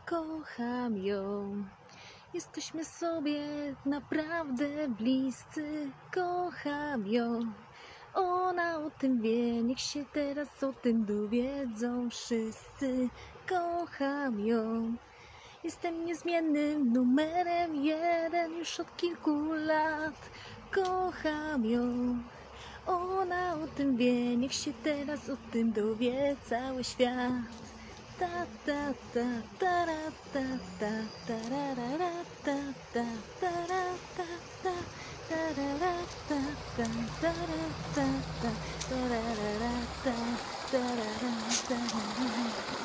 kocham ją. Jesteśmy sobie naprawdę bliscy, kocham ją. Ona o tym wie, niech się teraz o tym dowiedzą wszyscy, kocham ją. Jestem niezmiennym numerem 1 już od kilku lat, kocham ją. Ona o tym wie, niech się teraz o tym dowie cały świat. Ta ta ta ta ra, ta ta ta ra ra ra, ta ta ta ra, ta ta ta ra ra, ta ta ta ra, ta ta ta ra ra, ta ta ra ra, ta ra.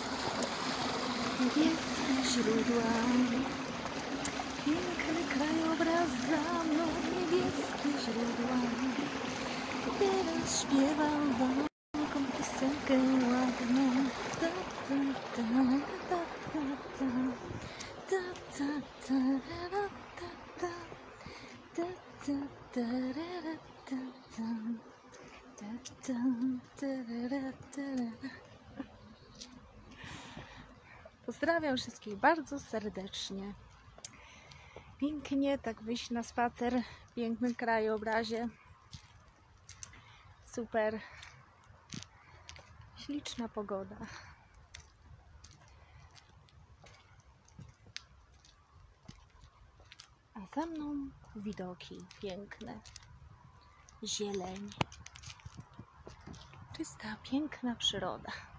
Niebieskie źródła, piękny krajobraz za mną, niebieskie źródła. Teraz śpiewam wam taką piosenkę ładną. Ta ta ta ta ta ta ta ta ra, ta ta ta ta ta ra, ta ta ta ta ta ra, ta ra. Pozdrawiam wszystkich bardzo serdecznie. Pięknie tak wyjść na spacer w pięknym krajobrazie. Super. Śliczna pogoda. A za mną widoki piękne. Zieleń. Czysta, piękna przyroda.